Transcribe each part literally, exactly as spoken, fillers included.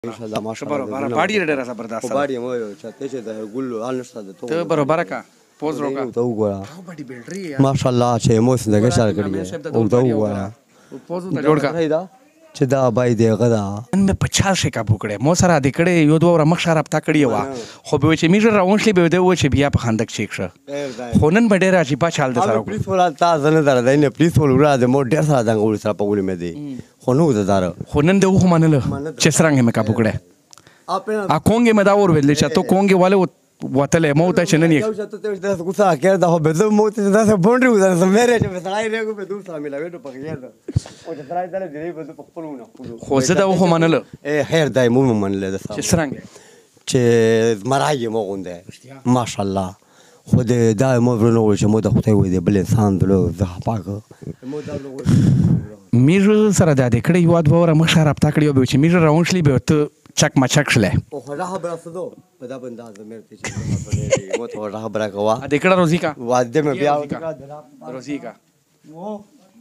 बरोबर बाडी रेडर जबरदस्त बाडी मोयो त्याचे गुल्लो आलनस्ता तो तो बरोबर का पोज रोका तो गोळा हाउ बडी बिल्डरी माशाल्लाह छे मोस दे गशाल करी ओ तो गोळा पोज उता जोड का चिदा बाई दे गदा में पचास से का भुकडे मोसरा दिकडे योदवर मक्षाराप ताकडी वा होबेचे मिजर रावंशली बेदे वचे बिया पखांदक शिक्षा होनन बडेरा जी पाछाल दे सारो प्लीज फोला ता जने दारा दैने प्लीज फोल उरा दे मोर डेर सारा दंग उळसा पगुली में दे होनु दे दारा होनन दे हो मानल चेसरांगे में का भुकडे आ कोंगे में दावर वेले तो कोंगे वाले वतले मोता चननी तो ते गुस्सा केर दा हो बेदो मोत दा से बाउंड्री उधर से मेरे जो सलाई रे को पे दूसरा मिला बेटो पकड़ दो ओ जे सलाई दले दिरे बेदो पकड़ू ना होसे दा हो मानल ए हेर दाई मु मनले दा चेसरांगे चे मराये मोगुंदे माशाल्लाह खुद दा मो ब्रुनो चे मो दा खुते वे दे बले सांदलो दा पाक मो दा मिर सरा दा दिकडे युवाद वरा मक्षाराप ताकडी ओबेचे मिर रावंशली बेत चक मचकले ओ राह बरा सदो बदा बंदा मेरे पीछे वो तो राह बरा कवा दिकडा रोजी का वाद्य में ब्याह रोजी का वो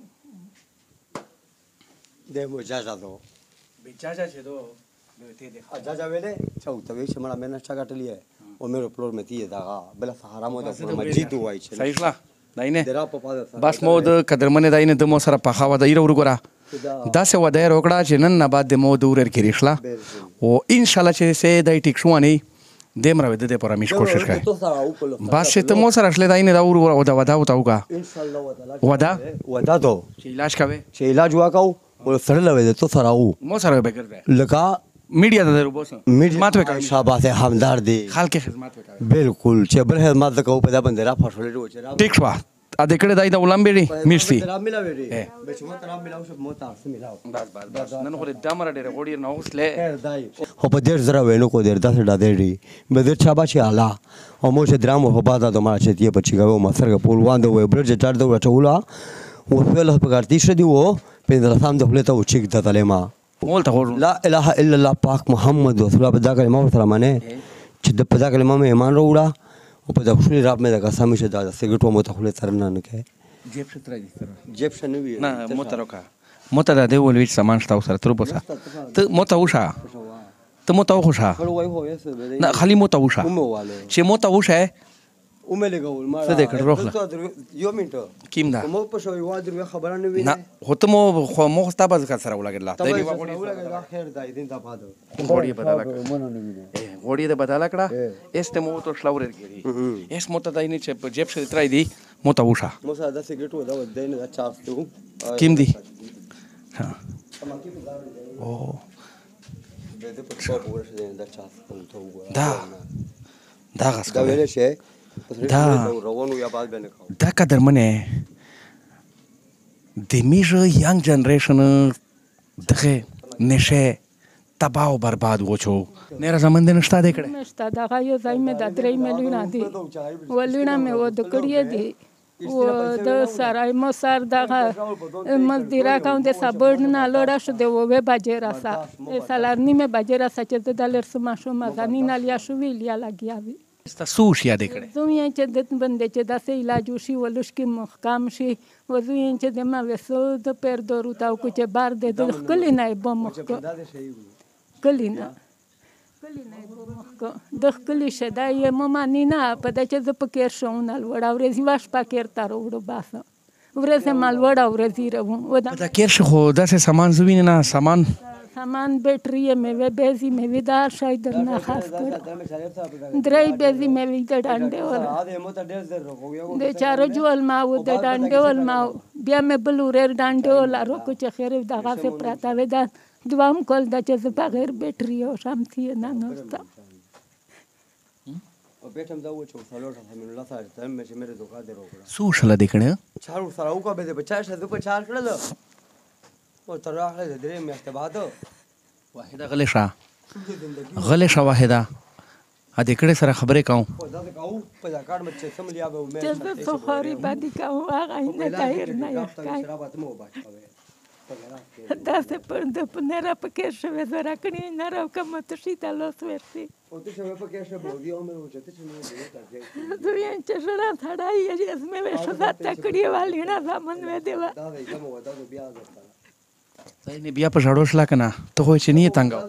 दे मो जाजा दो बिचाजा छे दो ते देखा जाजा वेले छौ तवे शमड़ा मैंने अच्छा काट लिया और मेरे फ्लोर में थी दागा बला सहारा मो दा फ्लोर में जीतू आई छे सहीला दाइने तेरा पपा बस मोद कदरमने दाइने दमो सरा पखावा दा इरो उरगोरा दासे वदय रोकड़ा छे नन बाद दे मोद उरेर किरिशला ओ इंशाल्लाह छे से दाई ठीक शुआनी देम रवे दे पर मिश कोशिश करे बस से तमो सरा असले दाइने दा उरगोरा वदा वदा उताउगा इंशाल्लाह वदा वदा तो इलाज कावे छे इलाज हुआ काऊ और सरल लवे दे तो सराऊ मो सरा बेकर दे लगा मीडिया दा दरो बोस मात में का शाबाश है हमदार दे खाल के खिदमत में का बिल्कुल चबल है मत को पदा बंदेरा फसले रो चरा ठीक छवा आ दिकडे दाई दा उलंबेरी मिर्सी राम मिला बेरी बेचमो राम मिलाओ सब मोता से मिलाओ बस बस बस नन होरे दामरा डेरे गोडी न उसले दाई हो पदेर जरा वेनो को देर दस डा देरी बेदर छाबा छे आला ओ मोचे द्राम हो बादा तो मारा छे तिए पछि गयो मसर का पुल वांदो वे ब्रज चार दो चौला वो फेल पगार तीसरे दी वो पेंदला साम दो लेता वो चिक दा तलेमा बोल तो ला इलाहा इल्लल्लाह पाक मोहम्मद रसूलुल्लाह पदा कले मा माने छिद पदा कले मा में ईमान रोड़ा पदा खुली रात में का समी से दादा सिगरेट वो मोता खुले तरना न के जेब से तरा जिस जेब से नहीं ना मोता रोका मोता दा देवल विच सामान स्टाव सर त्रुपसा त मोता उषा त मोता उषा ना खाली मोता उषा छे मोता उषा है उमेले गौल मारा से देख रोखला यो मिनटो किम दा मो पशो वादर में खबर नहीं ना होतमो मो खस्ताबाज का सरा लागला दैनी वा गोडी खैर दाई दिन दा बाद गोडी बदला ए गोडी दे बदला कड़ा एस्ते मो तो स्लावरे गेरी एस मोता दाइनी चेप जेब से त्राई दी मोता उषा मोसा दा सिगरेट हो दा दैन दा चास्तू किम दी हां ओ बेदे पछो पूरे से दैन दा चास्तू तो दा दा गस दा वेले छे दा रोवनु या बाद बने खाओ दा कदर मने दिमिज यंग जनरेशन दखे नेशे तबाह बर्बाद वो छो नेरा जमन दिन नष्टा देखड़े नष्टा दा गायो जाई में दादरे में लीना दी वो लीना में वो दकड़िए दी वो द सराय मसार दा मजदीरा काउं दे सबड़ ना लोड़ा श दे वो वे बाजेरा सा ए सालारनी में बाजेरा सा चे दालर समाशो मगानी ना लिया शुविलिया लगिया भी esta sushi adekre zuye che det bande che da se ilaju shi wolushki muhkam shi wo zuye che de ma veso de perdoru ta ku che bar de de kulina e bom ko kulina kulina e bom ko de kulishe da ye mama nina pa da che de paker shon al wada vrezi vash paker taro udo basa vreze mal wada vrezi revu wada da kersh kho da se saman zuwin na saman सामान battery में वे बेजी में विदार शायद ना खास कर द्रई बेजी में विद डांडे वाला दे चारो जुअल माऊ दे डांडे वाल माऊ बिया में बलूरे डांडे वाला रोको चखेरे दागा से प्राता वेदा दुआम कल दा चे बगैर बैटरी हो शाम थी ना नस्ता और बेटम दा वो चो सालो था मेरे ला सारे टाइम में मेरे धोखा दे रोकड़ा सुशला देखणे चारू सारा उका बेदे बच्चा से दुप चार कर लो और तरा है दरे में ते बाद वाहिदा गलेशा गलेशा वाहिदा आ देखड़े सरा खबरें कहूं पदा से कहूं पदा कार्ड में समझ लिया मैं जैसे सफारी बादी कहूं आ गई ना टायर ना काय शराबत में बात हवे दासे पर द पनेरा पके शवे जरा कनी ना रव कम तो सीता लोस वेसी ओ तो शवे पके शवे बोदियो में हो जते सुनो तो ये चढ़ा थड़ा ये इसमें वे सदा तकड़ी वाली ना सामन में देवा दादा कम होता तो ब्याह करता ځینې بیا په ژړو شله که نه ته خو یې چې نه یې تنګ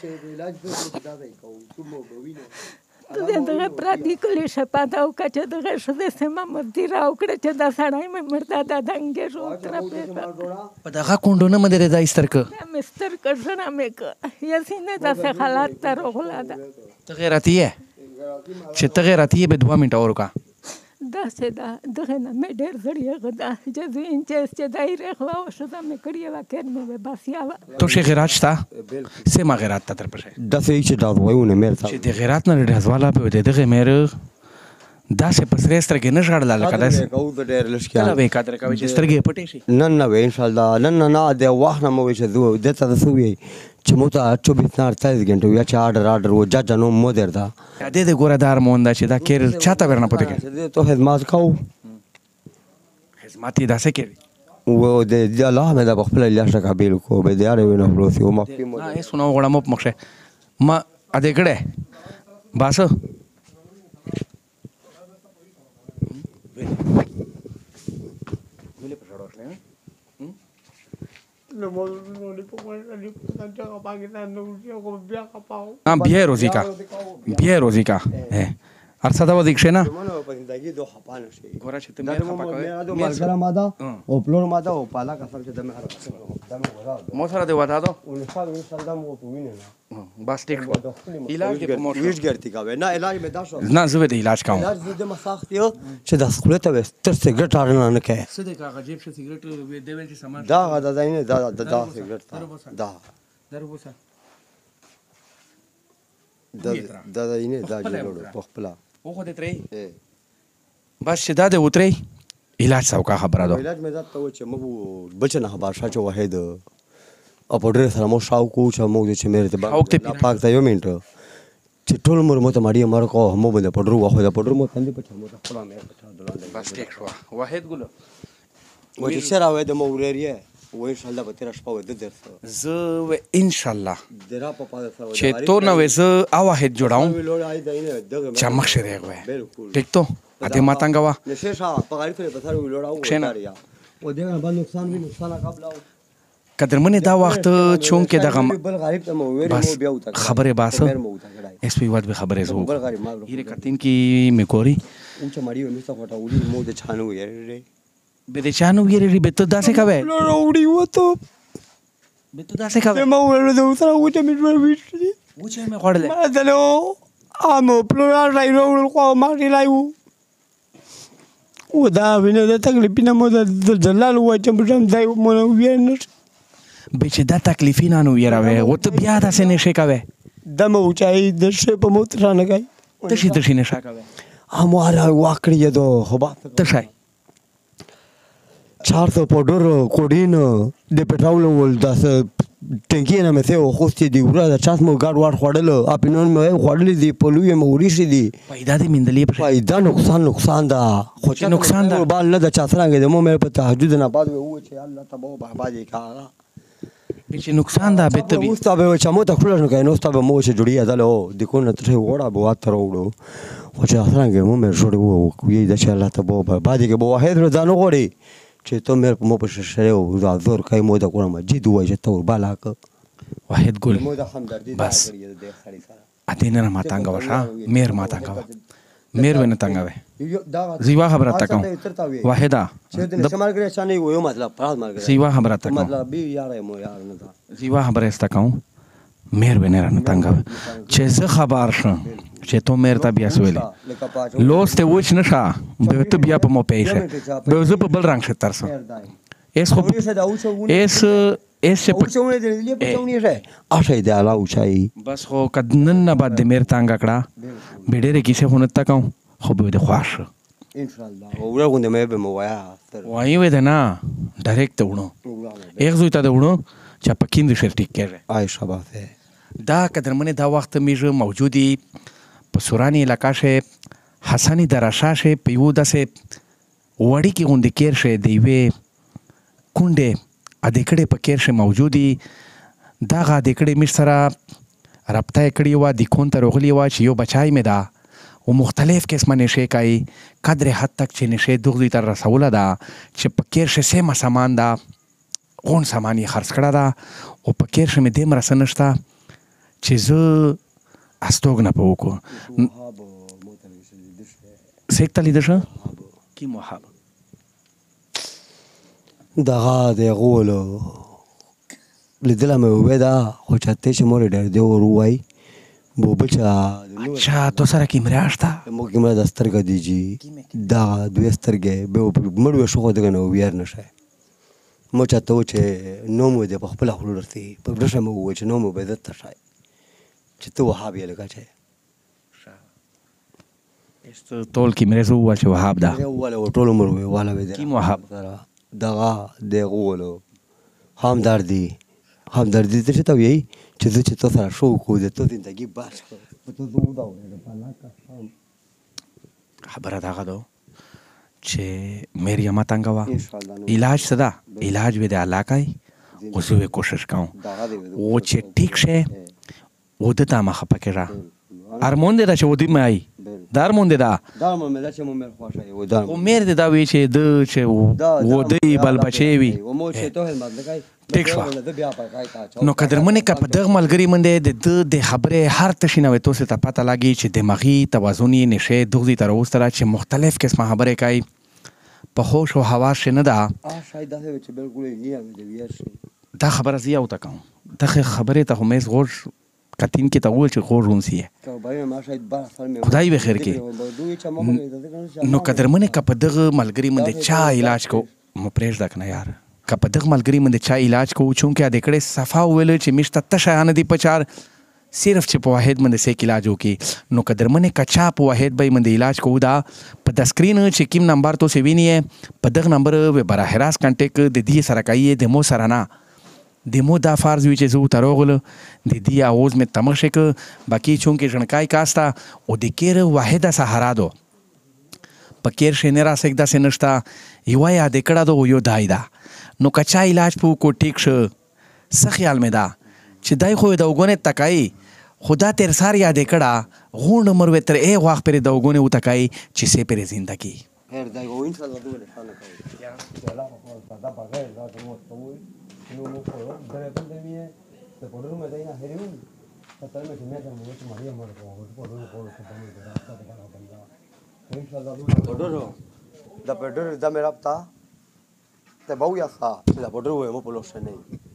ته دغه پردي کلي شفاعت وکړه چې دغه ښځې سمه مردي راوکړه چې دا سړی مې مړه دا دنګې شو ترپېږه په دغه کونډو نه مې دی دا ایستر که بیا مې سترګه ژړه مې که یاسې نه داسې حالات ته راغله ده ته غیرتي یې چې ته غیرتي یې به دوه منټه ور وکړه داسې ده دغه نه مې ډېر زړېږه ده چې زه انچېس چې دا یې رخوا و ښځه مې کړې وه کېر مې وې باسیا وه تو شي غیرات شته سیمه غیرات ته در پښې داسې چې دا وایونه مېر چې د غیرات نه ډېر ځواله په د دغه مېر داسې په سرې سترګې نه ژړله لکه داسې کوو د ډېر لږ کله به یې قدر کوي چې سترګې یې پټې شي نن نه وې انشاءالله نن نه نه د وخت نه مو وې چې زه دته د څه وې چې مو ته چوبیس نه اړتالیس ګنټې یا چې آرډر آرډر و جج نوم مو درته دې د ګوره دار مونږ ده چې دا کېر چاته ورنه پوتې کوي چې تو خدمات کوو خدمت یې داسې کوي و د د الله مې د خپل لاس قابل کو به د اړ وینه فروسي او مفي مو نه هیڅ نه وغواړم په مخشه ما ا دې کړه باسه हाँ बिया रोजी का बिया रोजी का है अरसा दवा दीक्षे ना गोरा क्षेत्र में खपा का मलकरा मादा ओ प्लोर मादा ओ पाला का सब दम हर मोसरा दे बता दो उनसा उनसा दम वो पुविने ना बस टेक इलाज के मोश ویش ګرتی کا نه علاج مې دا شو ना زوی د علاج کاو علاج دې مساخ یو چې د خپل ته تر سیګریټ اړنه نه کوي سده کا غجیب شه سیګریټ وی دیول چې سامان دا دا دا نه دا دا دا سیګریټ دا درو وسه دا دا نه دا جوړ په خپل او خو دې ترې بس چې دا د وترې علاج ساو کا خبره ده علاج مې دا ته و چې مو بچنه خبر شاچ واحد او په ډېر سره مو شاو کو چې مو چې مې ته پاک ته یو منټ چې ټول مور مو ته ماړي مر کو مو باندې پډرو واخو دا پډرو مو باندې په مو ته خپل مې بس ټیک شو واحد ګلو و چې سره وې د مو ورېریه و ان شاء الله به تیر شپه ود درته زه و ان شاء الله درا په پاده سره چې تو نو زه او واحد جوړاوم لوړ آی دینه دغه چمک شه دی غوې بالکل ټیک تو اته ماتنګ وا نشه شا په غاری پر په سره لوړاو وړایا و دغه باندې نقصان وی نقصان قبل او قدرمنې دا وخت چون کې دغه بل غریب ته مو ویری مو بیا وتا خبره باسه اس پی واد به خبره زو بل غریب ما یره کتین کی میکوري او چې مړی مې څه کوټه وړي مو د چانو یې به د چانو یری به ته داسې کوي وړي وته به ته داسې کوي ما ورته د سره و چې مې وړي و چې مې خوړلې ما دلو امو پلوړا رايرو خو ما دی لایو و دا وینه د تکلیف نه مو د جلال و چې مې دای مو وینه به چې دا تکلیفي نه نو یراوي او ته بیا داسې نشي کوي دم اوچای د شی په موت را نه گئی ته شي ته شي نشه کوي امواله واکړی دو خو ته شای چار سو پودر کوډین د پټرول ول داس ټینګی نه مې ته خو ستې دی ورا د چاس مو ګاډ واړ خړل اپینون مې خړل دی پلوې مې وری شي دی پیدا دې مندلې په پیدا نقصان نقصان دا خو چې نقصان دا بال نه د چا څنګه د مو مې په تهجد نه بعد و چې الله تبو بابا دې کا چې نقصان دا به ته اوس ته به چې مو ته خلل نه کین اوس ته به مو چې جوړی ادلو د کو نه ته وړه بو اتر وړو او چې څنګه مو مې جوړ وو کوی د چې الله تبو بابا دې به واحد ځانو غوړي چې ته مې په مو په شره او دا زور کای مو د قرآن مجید وای چې تور بالا ک واحد ګل مو د همدردی بس اته نه ما تنګ وشا میر ما تنګ و میر ونه تنګ و زیوا خبره تکم واحده د شمال کې شانې ویو مطلب پراز مال کې زیوا خبره تکم مطلب بي یار مو یار نه زیوا خبره استکم میر ونه رانه تنګ و چې زه خبر شم چې تو میر ته بیا سویلې لوس ته وښ نشه به ته بیا په مو پېښه به زه په بل رنگ شتر سم اس خو اس اس په چونه دې په چونه شه اشه دې الا اوچای بس خو کدنن نه بعد د میر تنګ کړه بیډره کیسه هونه تکم خو به د خواش ان شاء الله ورغونډه مې به مو وایا وایي و ده نه ډایرکټ ونو ایک زوی ته ونو چې پکیند شر ټیک کړه آی شابه دا قدرمنه دا وخت میجه موجودی په سورانی علاقہ شه حسنی دراشا شه پیو دسه وړی کی غوند کیر شه دیوی کونډه ا دکړه پکیر شه موجودی دا غا دکړه مش سره رابطه کړی و د کون ته روغلی و چې یو بچای مې دا او مختلف قسمه نشه کوي قدر حد تک چې نشه دغلی تر رسوله دا چې پکیر شه سم سامان دا غون سامان یې خرڅ کړه ده او په کیر شه مې دومره څه نشته چې زه استوګنه په وکړو سیک ته لیده شه کوم وهاب دغه د هغو ولو لیدله مې وبې ده خو چاته چې مور یې ډېر دی ور ووایي بوبل چې اچھا تو سره کیمرا شته موږ کیمرا د سترګه دی جی دغه دوې سترګې به مړ وې شو خو دغه نه ویار نشه مو چاته و چې نوم دې په خپل خپل ورته په برشه مو و چې نوم به عزت شای چې ته وهاب یې لګا چې است ټول کیمرا زو ول چې وهاب ده ولا ټول عمر وې والا وې کیم وهاب دغه دغه ولو همدردی همدردی ته ته وی چې زه چې تاسو سره شو کو دې ته زندگی باش په تو زو دا خبره دغه ده چې مریم تنګ وا علاج صدا علاج به د الله کوي او زه کوشش کوم او چې ټیک شه و د تا مخه پکې را ارمون دې دا چې ودی مې آی دار مونږ دا دا مې دا چې مې مر خوښه یو دا او مېر دې دا وی چې د چې و دې بل بچي وي و مو چې ته هلمت لګای ټیک شو نو قدرمنې کا په دغه ملګری منده د د خبره هر تشي نو تو ته پته لاګي چې دماغي توازن یې نشه دغزي تر اوس تر چې مختلف قسمه خبره کوي په خوش او هوا شنه ده شاید دا چې بالکل یې دا خبره زیاو تا کوم دا خبره ته هم غوړ کتین کې ته ول چې غوړ ونسي خدای به خیر کې نو قدرمنې کا په دغه ملګری منده چا علاج کو مو پرېږ دک نه یار که په دغه ملګري باندې چا علاج کوو چونکې د کړې صفا وویل چې میشته تشیانه دي په چار صرف چې په واحد باندې سیک علاج وکړي نو که درمنې که چا په واحد به باندې علاج کوو دا په د سکرین چې کوم نمبر تو سې ویني په دغه نمبر به براه راست کانټیک د دې سره کوي د مو سره نه د مو دا فرض وي چې زه ورته راغله د دې اواز مې تمه شي که باقي چونکې ژڼکای کاسته او د کیر واحده سهارا دو په کیر شي نه راسک داسې نشته یوه یاد یې کړه دو یو دای ده نو کچا علاج په کو ټیک شو څه خیال مې ده چې دای خو د وګونې تکای خدا تیر سار یاد کړه غون عمر و تر ای واخ پر د وګونې وتکای چې سه پر زندگی خیر دا غو ان شاء الله دوه نشانه کوي یا الله په صدا بغیر دا مو توي نو مو په درې باندې مې ته په ورو مې نه هریو ته مې مې ته مو چې ماریا مور په ورو په ورو په څه باندې دا ان شاء الله دوه دا په ډېر دا مې رابطه te voy a hacer la por ruego por los